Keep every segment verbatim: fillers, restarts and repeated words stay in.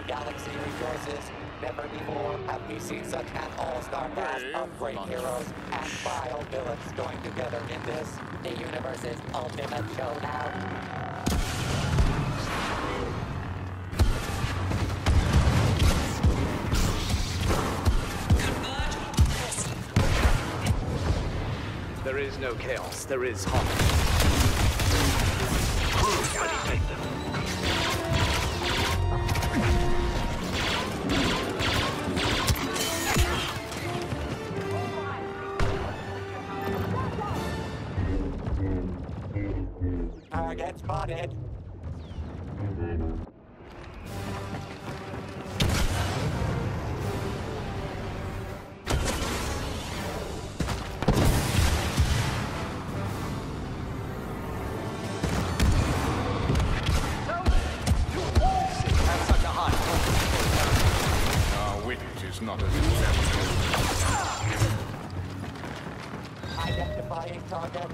galaxy rejoices. Never before have we seen such an all-star cast of great heroes and vile villains joined together in this, the universe's ultimate showdown. There is no chaos, there is harmony. How do you take them? Target spotted. Not as acceptable. Identifying target.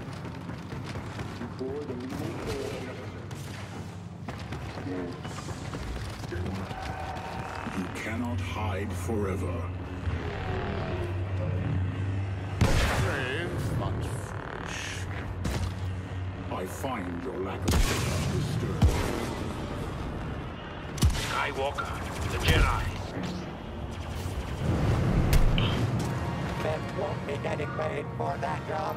You cannot hide forever. Brave, but foolish. I find your lack of faith disturbing. Skywalker, the Jedi. Men won't be getting paid for that job.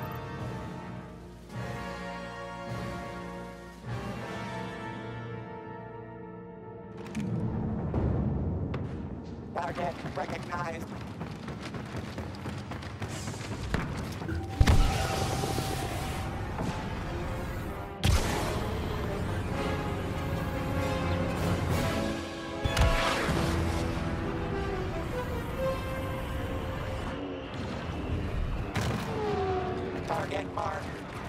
Target recognized. Target mark.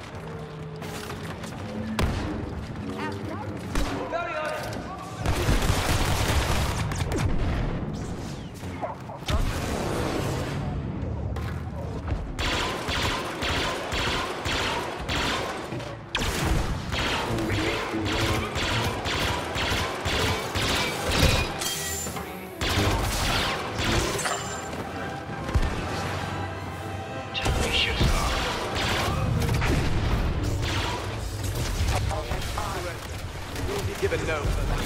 Give a no for that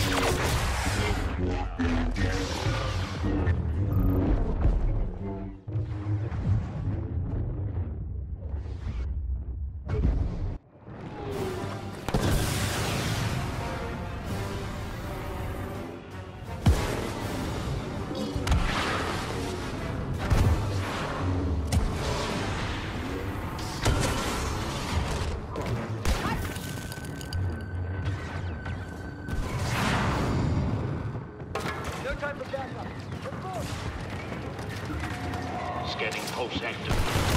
Scanning pulse active.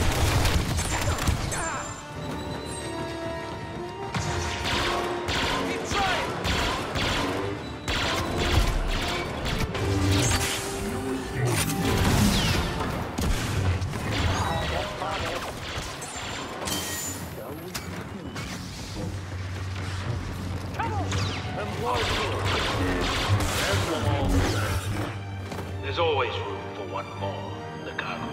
There's always room for one more, the cargo.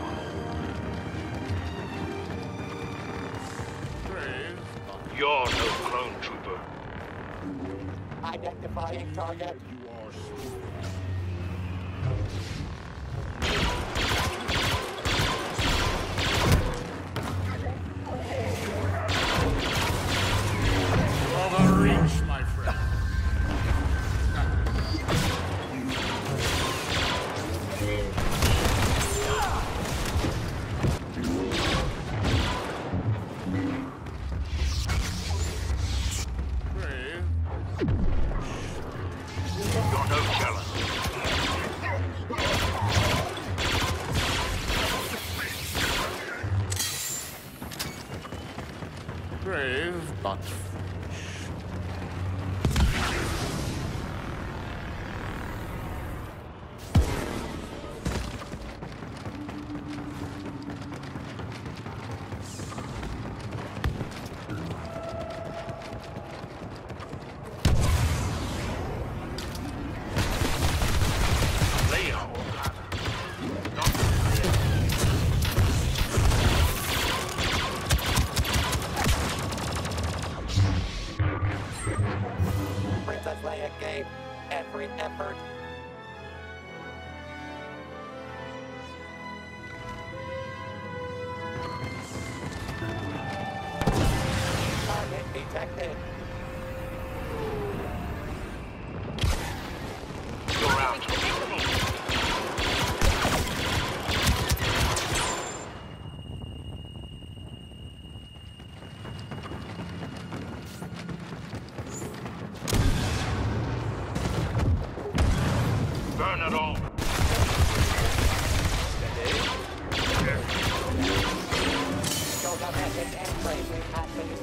You're no clone trooper. Identifying target. You are so reach, my friend. You're no challenge. Brave, but detected. You're out. Burn it all. Show the message and pray we have peace.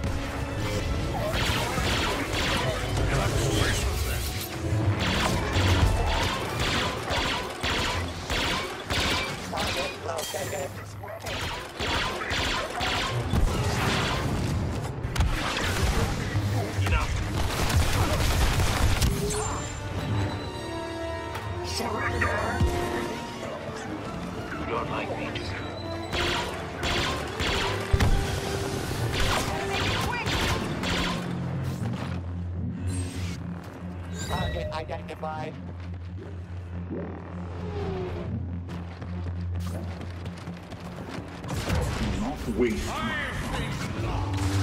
Target located. Enough. You don't like me, do you? Target identified. Not waste my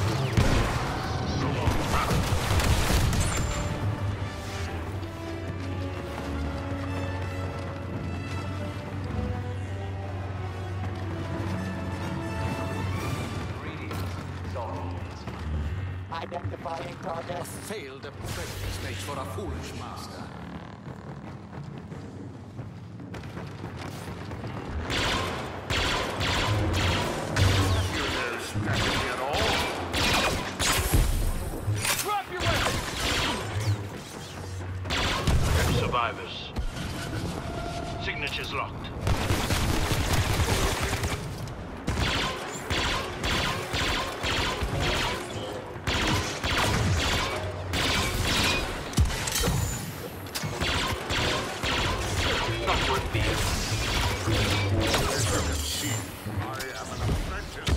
Identifying target. Failed apprentice makes for a foolish master. There's strategy at all. Drop your weapon! Survivors. Signatures locked. Not worth being. As you can see, I am an apprentice.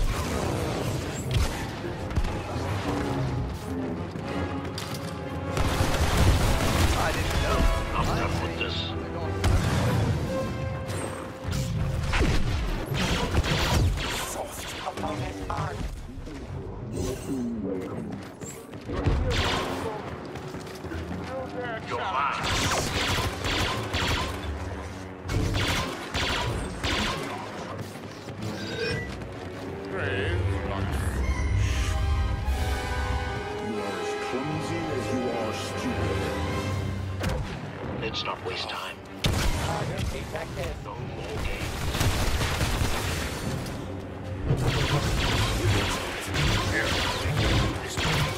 I didn't know. I'm done with this. Opponent armed. You're mine. Brave life. You are as clumsy as you are stupid. Let's not waste time. Target detected. No more games. Here, this